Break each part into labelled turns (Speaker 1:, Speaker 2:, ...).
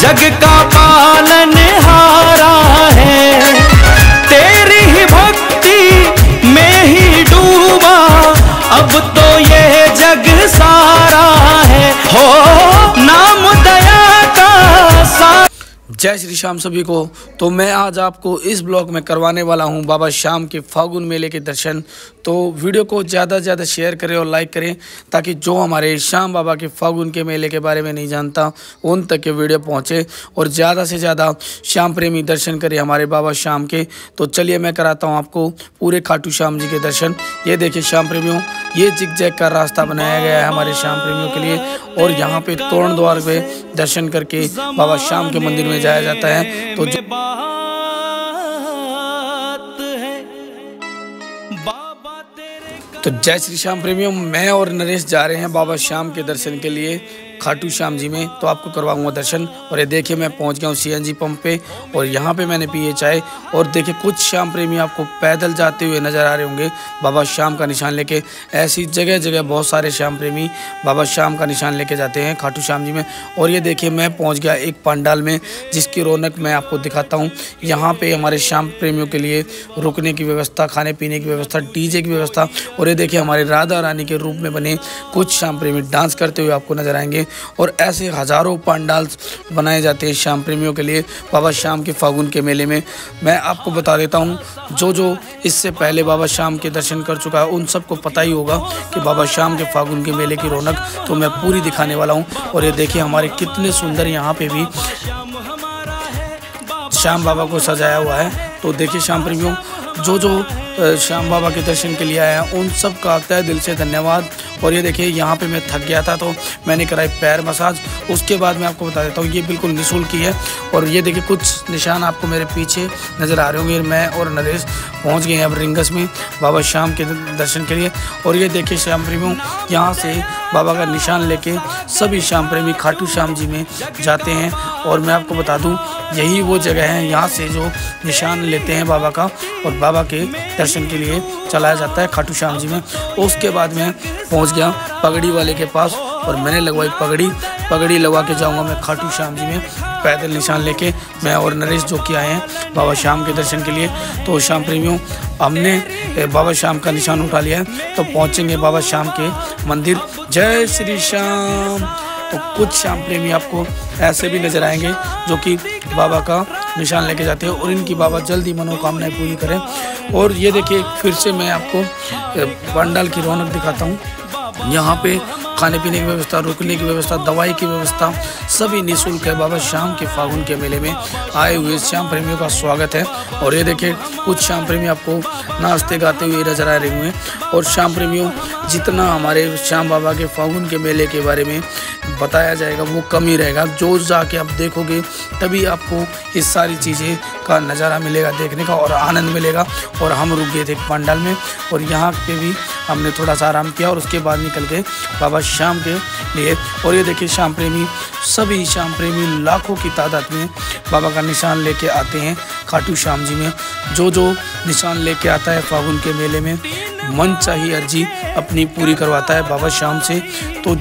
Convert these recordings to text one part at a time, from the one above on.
Speaker 1: जग का पालनहारा है। तेरी ही भक्ति में ही डूबा अब तो ये जग सारा है। हो नाम दया का जय श्री श्याम सभी को। तो मैं आज आपको इस ब्लॉग में करवाने वाला हूं बाबा श्याम के फागुन मेले के दर्शन। तो वीडियो को ज़्यादा से ज़्यादा शेयर करें और लाइक करें ताकि जो हमारे श्याम बाबा के फागुन के मेले के बारे में नहीं जानता उन तक ये वीडियो पहुंचे और ज़्यादा से ज़्यादा श्याम प्रेमी दर्शन करें हमारे बाबा श्याम के। तो चलिए मैं कराता हूँ आपको पूरे खाटू श्याम जी के दर्शन। ये देखिए श्याम प्रेमियों, ये जिग जैग का रास्ता बनाया गया है हमारे श्याम प्रेमियों के लिए और यहाँ पे तोरण द्वार पे दर्शन करके बाबा श्याम के मंदिर में जाया जाता है। तो जय श्री श्याम प्रेमियों, मैं और नरेश जा रहे हैं बाबा श्याम के दर्शन के लिए खाटू श्याम जी में। तो आपको करवाऊंगा दर्शन। और ये देखिए मैं पहुंच गया हूँ CNG पंप पे और यहाँ पे मैंने पी है चाय। और देखिए कुछ श्याम प्रेमी आपको पैदल जाते हुए नज़र आ रहे होंगे बाबा श्याम का निशान लेके। ऐसी जगह जगह बहुत सारे श्याम प्रेमी बाबा श्याम का निशान लेके जाते हैं खाटू श्याम जी में। और ये देखिए मैं पहुँच गया एक पंडाल में जिसकी रौनक मैं आपको दिखाता हूँ। यहाँ पर हमारे श्याम प्रेमियों के लिए रुकने की व्यवस्था, खाने पीने की व्यवस्था, DJ की व्यवस्था। और ये देखिए हमारे राधा रानी के रूप में बने कुछ श्याम प्रेमी डांस करते हुए आपको नजर आएंगे। और ऐसे हजारों पंडाल बनाए जाते हैं श्याम प्रेमियों के लिए बाबा श्याम के फागुन के मेले में। मैं आपको बता देता हूं, जो इससे पहले बाबा श्याम के दर्शन कर चुका है उन सबको पता ही होगा कि बाबा श्याम के फागुन के मेले की रौनक तो मैं पूरी दिखाने वाला हूं। और ये देखिए हमारे कितने सुंदर यहाँ पे भी श्याम बाबा को सजाया हुआ है। तो देखिए श्याम प्रेमियों, जो श्याम बाबा के दर्शन के लिए आया उन सब का तहे दिल से धन्यवाद। और ये देखिए यहाँ पे मैं थक गया था तो मैंने कराई पैर मसाज। उसके बाद मैं आपको बता देता हूँ ये बिल्कुल निःशुल्क ही है। और ये देखिए कुछ निशान आपको मेरे पीछे नज़र आ रहे होंगे। मैं और नरेश पहुँच गए हैं अब रिंगस में बाबा श्याम के दर्शन के लिए। और ये देखिए श्याम प्रेमियों, यहाँ से बाबा का निशान लेके सभी श्याम प्रेमी खाटू श्याम जी में जाते हैं। और मैं आपको बता दूँ यही वो जगह है यहाँ से जो निशान लेते हैं बाबा का और बाबा के दर्शन के लिए चलाया जाता है खाटू श्याम जी में। उसके बाद मैं पहुंच गया पगड़ी वाले के पास और मैंने लगवाई पगड़ी लगवा के जाऊंगा मैं खाटू श्याम जी में पैदल निशान लेके। मैं और नरेश जो कि आए हैं बाबा श्याम के दर्शन के लिए। तो श्याम प्रेमियों, हमने बाबा श्याम का निशान उठा लिया है तो पहुंचेंगे बाबा श्याम के मंदिर। जय श्री श्याम। तो कुछ श्याम प्रेमी आपको ऐसे भी नजर आएंगे जो कि बाबा का निशान लेके जाते हैं और इनकी बाबा जल्दी मनोकामनाएं पूरी करें। और ये देखिए फिर से मैं आपको पंडाल की रौनक दिखाता हूँ। यहाँ पे खाने पीने की व्यवस्था, रुकने की व्यवस्था, दवाई की व्यवस्था सभी निःशुल्क है। बाबा श्याम के फागुन के मेले में आए हुए श्याम प्रेमियों का स्वागत है। और ये देखिए कुछ श्याम प्रेमी आपको नाचते गाते हुए नजर आ रहे हुए हैं। और श्याम प्रेमियों, जितना हमारे श्याम बाबा के फागुन के मेले के बारे में बताया जाएगा वो कम ही रहेगा। जो जाके आप देखोगे तभी आपको इस सारी चीज़ें का नज़ारा मिलेगा देखने का और आनंद मिलेगा। और हम रुक गए थे पंडाल में और यहाँ पे भी हमने थोड़ा सा आराम किया और उसके बाद निकल गए बाबा श्याम के लिए। और ये देखिए श्याम प्रेमी, सभी श्याम प्रेमी लाखों की तादाद में बाबा का निशान लेके आते हैं खाटू श्याम जी में। जो निशान लेके आता है फागुन के मेले में मन चाहिए अर्जी अपनी पूरी करवाता है बाबा श्याम से। तो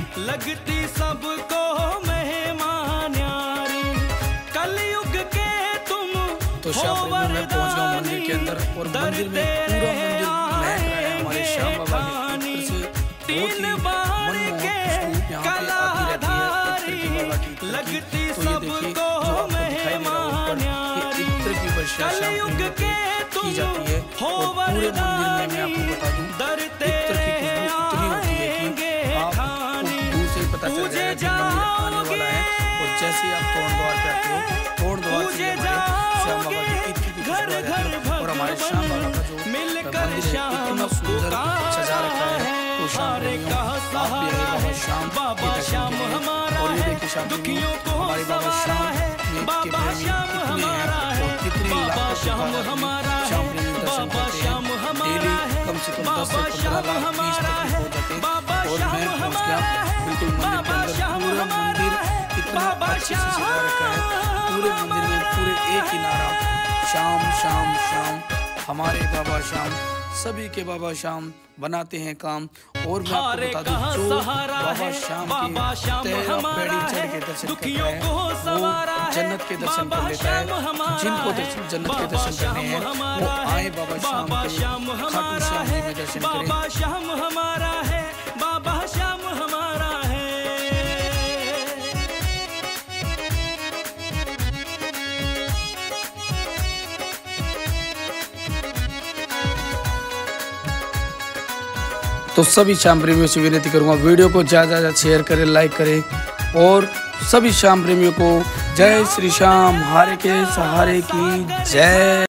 Speaker 1: श्याम प्रेमी मैं पहुंच गया मंदिर के अंदर और मंदिर में पूरा मंदिर महक रहा है हमारे श्याम बाबा के इत्र से। बहुत ही मनमोहक खुशबू यहाँ पे आती रहती है इत्र की, बाबा की इत्र की। तो ये देखिए जो आपको दिखाई दे रहा है ऊपर, ये इत्र की वर्षा श्याम प्रेमी की जाती है। और पूरे मंदिर में मैं आपको बता दूं इत्र की खुशबू इतनी होती है कि आपको दूर से पता चल जाएगा कि मंदिर आने वाला है। और जैसे आप तोरण द्वार पे आते हो, तोरण द्वार से श्याम बाबा की इत्र की खुशबू आ जाती है। और हमारे श्याम बाबा का जो मंदिर है इतना सुंदर सजा रखा है। तो श्याम प्रेमियों, आप भी आए बाबा श्याम के दर्शन के लिए। और ये देखिए श्याम प्रेमियों, हमारे बाबा श्याम के प्रेमी कितने हैं और कितने लाखों श्याम प्रेमी दर्शन करते हैं। डेली कम से कम 10 से 15 लाख 20 तक हो जाते हैं। और मैं पहुँच गया बिल्कुल मंदिर के अंदर। पूरा मंदिर इतना अच्छे से सजा रखा है। पूरे मंदिर में पूरे एक ही नारा श्याम श्याम श्याम हमारे बाबा श्याम सभी के बाबा श्याम बनाते हैं काम। और मैं आपको बता दूं जो बाबा श्याम की 13 पैड़ी चढ़ के दर्शन करता है वो जन्नत के दर्शन कर लेता है। जिनको जन्नत के दर्शन करने हैं वो आए बाबा श्याम के खाटू श्याम जी में दर्शन करें।
Speaker 2: बाबा श्याम हमारा है, बाबा श्याम हमारा है।
Speaker 1: तो सभी श्याम प्रेमियों से विनती करूंगा वीडियो को ज़्यादा से ज़्यादा शेयर करें, लाइक करें और सभी श्याम प्रेमियों को जय श्री श्याम, हारे के सहारे की जय।